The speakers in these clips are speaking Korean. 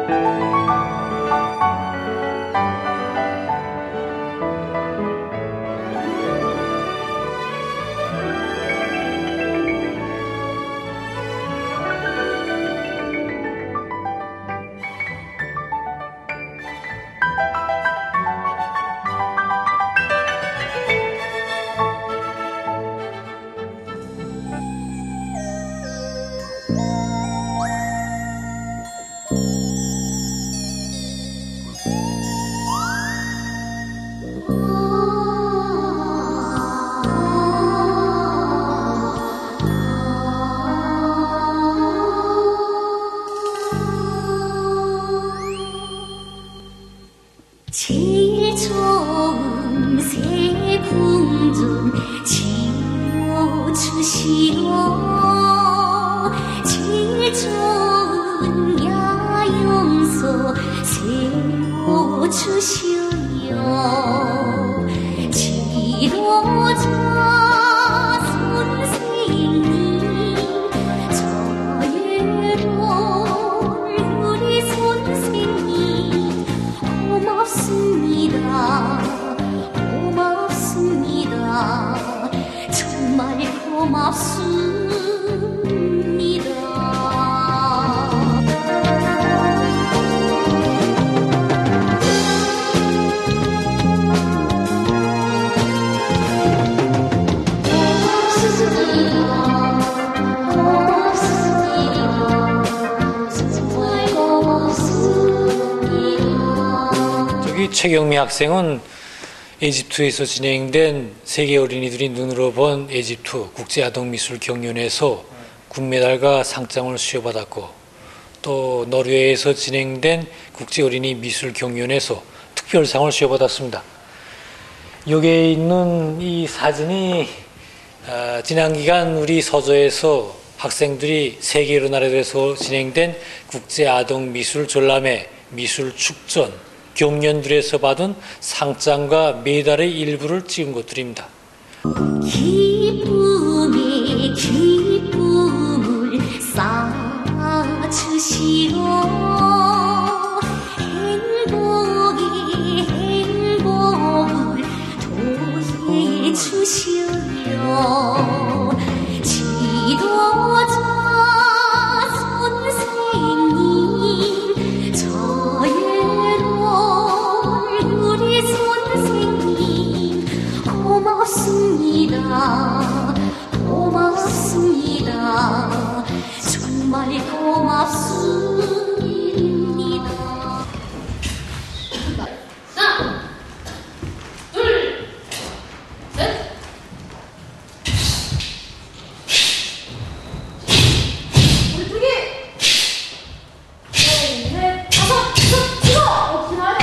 제일 좋은 새 궁전 지어주시오. 제일 좋은 야영소 세워주시오. 지도자 선생님 저예로 우리 선생님 고맙습니다. 고맙습니다. 정말 고맙습니다. 최경미 학생은 에집트에서 진행된 세계 어린이들이 눈으로 본 에집트 국제아동미술경연에서 금메달과 상장을 수여받았고, 또 노르웨이에서 진행된 국제어린이 미술경연에서 특별상을 수여받았습니다. 여기에 있는 이 사진이 지난 기간 우리 서저에서 학생들이 세계 여러 나라에서 진행된 국제아동미술전람회 미술축전 경연들에서 받은 상장과 메달의 일부를 찍은 것들입니다. 기쁨에 기쁨을 쌓아주시오. 행복에 행복을 더해주시오. 지도자 선생님 저예로 우리 선생님 고맙습니다. 고맙습니다. 정말 고맙습니다. 하나, 둘, 셋. 우리 셋, 넷, 다섯, 여섯, 일곱. 기다려.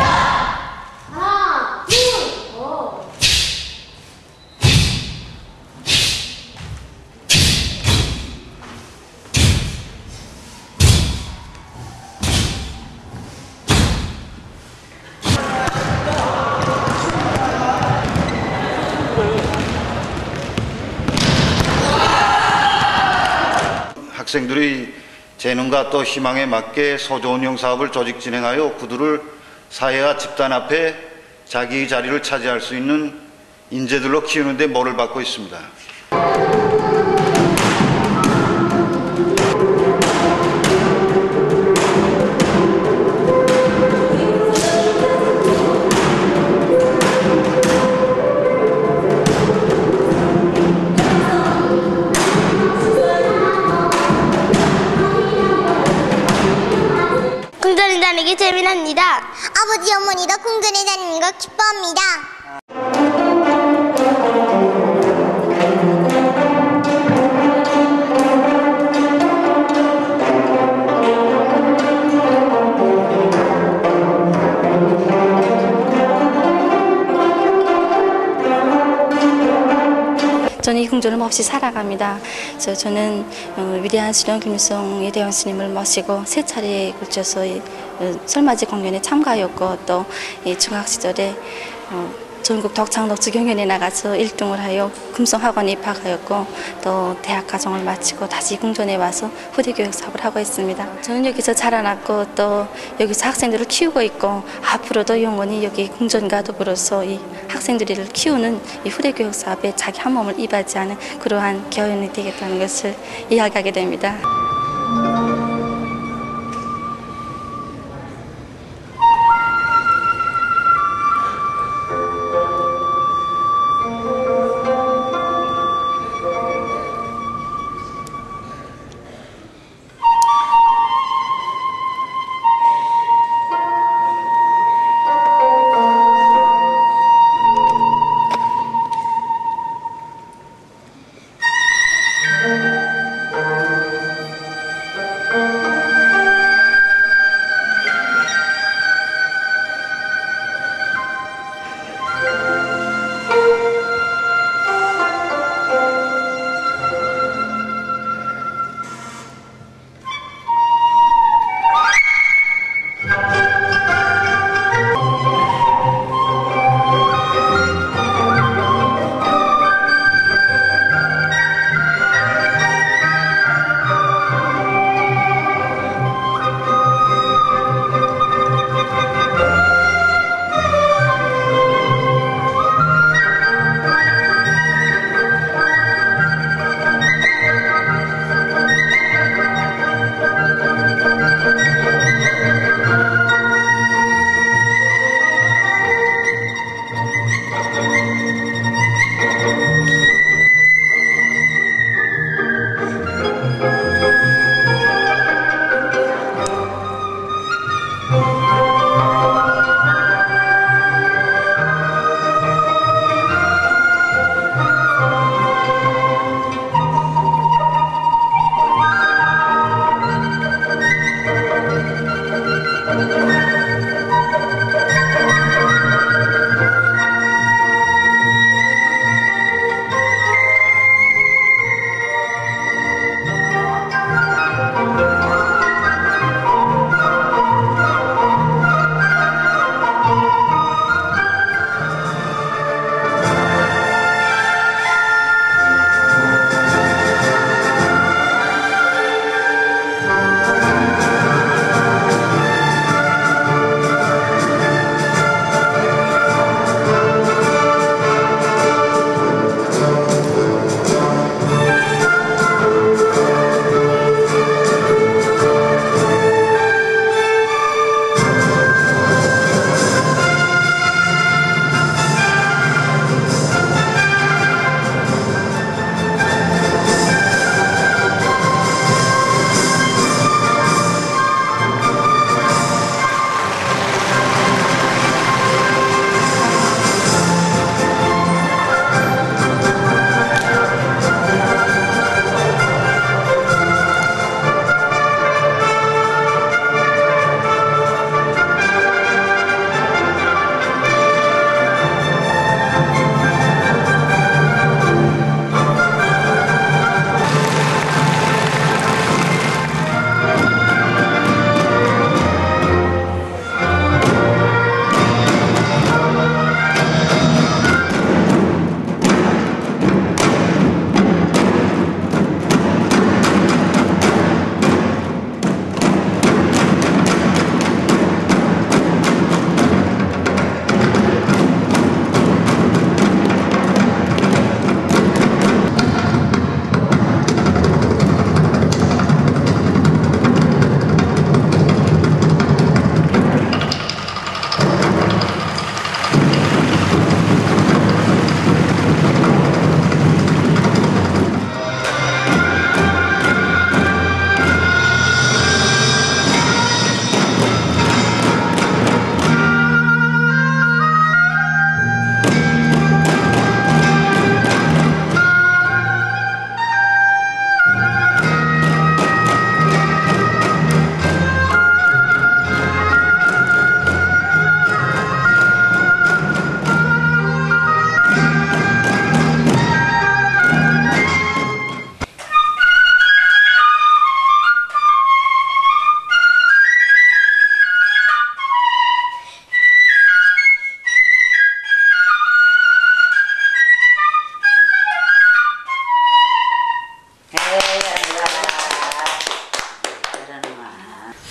하나, 둘, 학생들의 재능과 또 희망에 맞게 소조운영 사업을 조직 진행하여 그들을 사회와 집단 앞에 자기의 자리를 차지할 수 있는 인재들로 키우는 데 모를 받고 있습니다. 궁전에 다니기 재미납니다. 아버지 어머니도 궁전에 다니는 걸 기뻐합니다. 저는 이 궁전을 몹시 사랑합니다. 저는 위대한 수령 김일성 예대왕 스님을 모시고 세 차례에 걸쳐서 설맞이 공연에 참가하였고, 또 중학 시절에 전국 덕창 덕주 경연에 나가서 1등을 하여 금성학원에 입학하였고 또 대학 과정을 마치고 다시 궁전에 와서 후대 교육 사업을 하고 있습니다. 저는 여기서 자라났고 또 여기서 학생들을 키우고 있고 앞으로도 영원히 여기 궁전가도부로서 이 학생들을 키우는 이 후대 교육 사업에 자기 한 몸을 입하지 않은 그러한 교연이 되겠다는 것을 이야기하게 됩니다.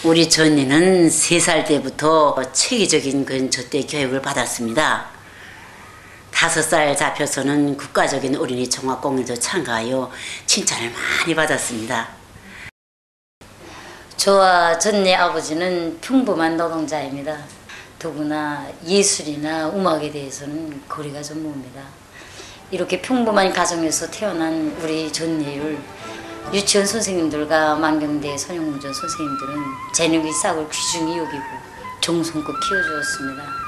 우리 전이는 3살 때부터 체계적인 저때 교육을 받았습니다. 5살 잡혀서는 국가적인 어린이 종합공연도 참가하여 칭찬을 많이 받았습니다. 저와 전네 아버지는 평범한 노동자입니다. 더구나 예술이나 음악에 대해서는 거리가 좀 멉니다. 이렇게 평범한 가정에서 태어난 우리 전네를 유치원 선생님들과 만경대 선영공전 선생님들은 재능의 싹을 귀중히 여기고 정성껏 키워주었습니다.